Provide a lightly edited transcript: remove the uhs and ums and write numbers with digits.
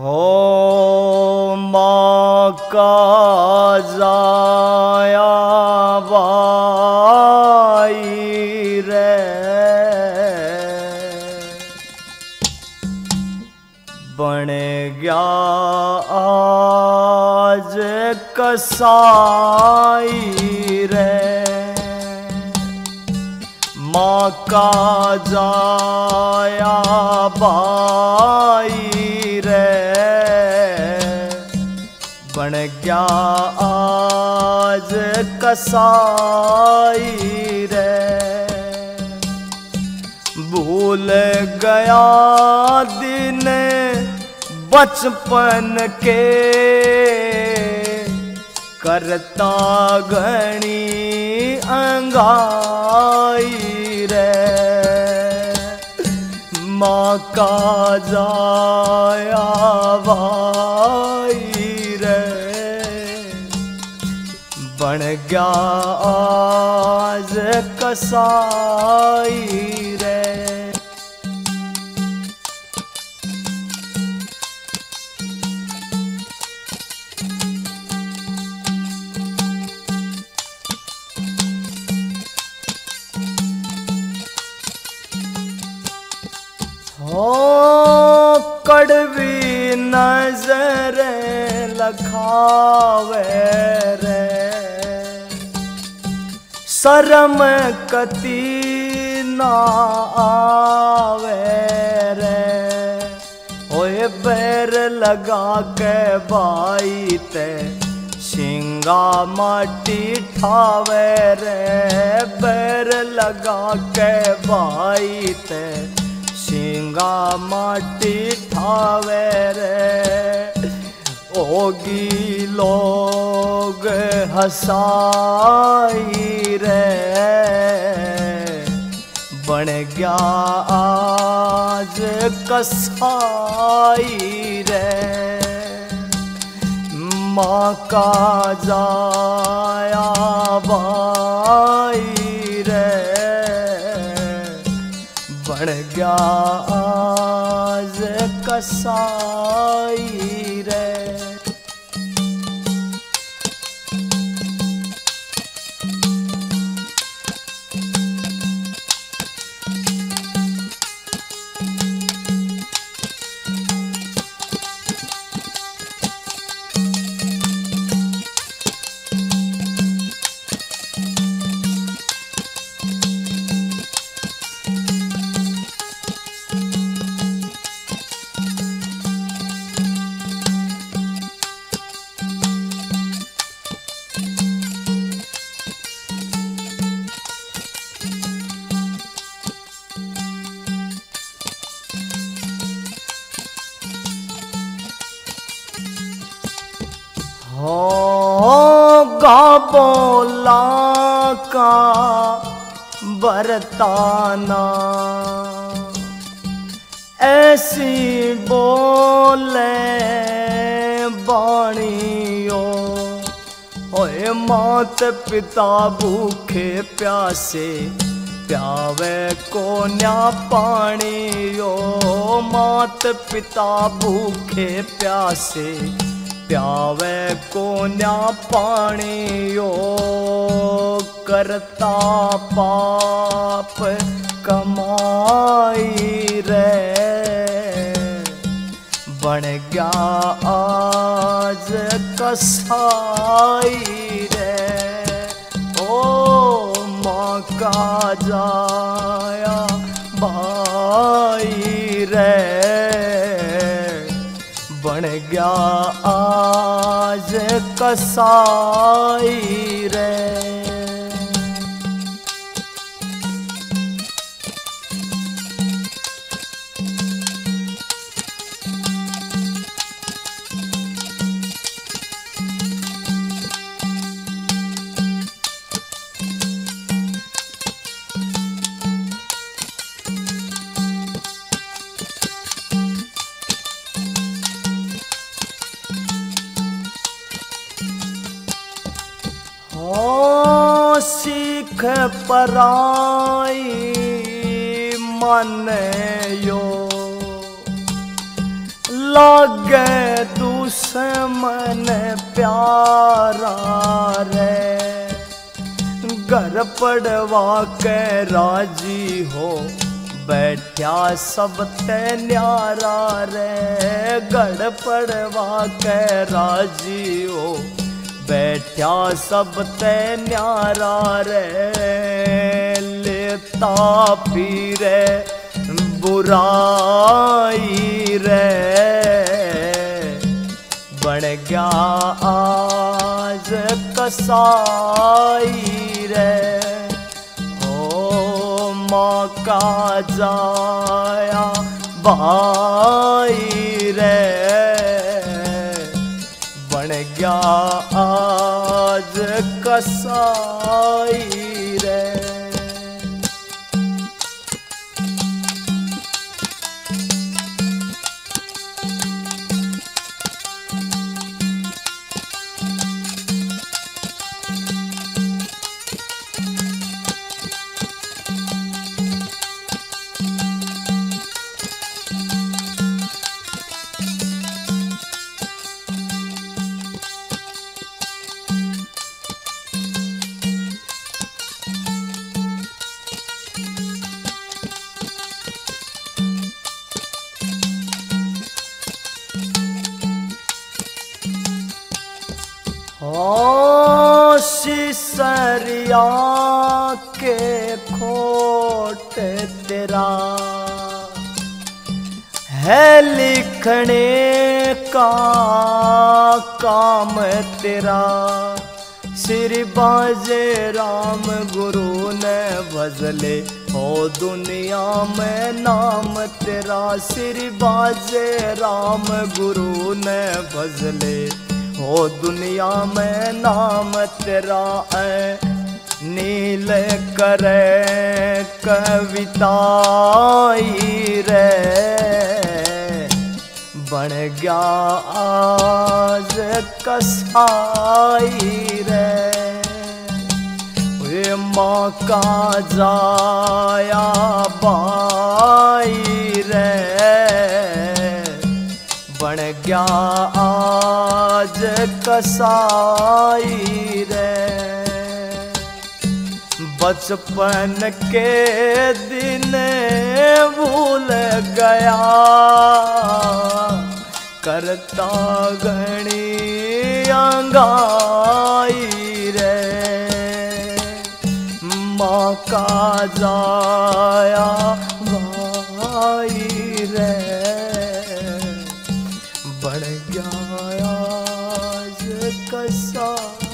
हो माँ का जाया भाई रे बन गया आज कसाई रे माँ का जाया भाई रे बन गया आज कसाई रे भूल गया दिन बचपन के करता घनी अंगाई रे माँ का जाया भाई रे बन गया आज कसाई रे हो कड़वी नजर लखावे रे शर्म कती ना आवे रे ओए बैर लगा के भाई ते शिंगा माटी ठावे रे बैर लगा के भाई ते शिंगा माटी ठावे रे ओगी लोग हसाई रे बन गया आज कसाई रे माँ का जाया भाई रे बन गया आज कसाई रे हो गाबोला का बरताना ऐसी बोले बाणियो होए मात पिता भूखे प्यासे प्यावे को न्या पानियो मात पिता भूखे प्यासे प्यावे को न्या पानियो करता पाप कमाई रे बन गया आज कसाई रे ओ माँ का जाया भाई रे बन गया आज कसाई रे सीख पराई मन यो लागे दुश्मन प्यारा रे, घर पड़वा के राजी हो बैठा सब ते न्यारा रे, घर पड़वा के राजी हो बैठा सब ते न्यारा रे, लेता फिरे बुराई रे, बन गया आज कसाई रे, ओ माँ का जाया भाई रे, बन गया आज कसाई रे। ओ सिसरिया के खोट तेरा है, लिखने का काम तेरा, श्री बाजे राम गुरु ने भजले हो दुनिया में नाम तेरा, श्री बाजे राम गुरु ने भजले हो दुनिया में नाम तेरा, नील करे कविताई रे, बन गया आज कसाई रे, वे माँ का जाया बाई रे, बन गया आज कसाई रे, बचपन के दिन भूल गया, करता घणी अंगाई रे, माँ का जाया भाई रे, बन गया आज कसा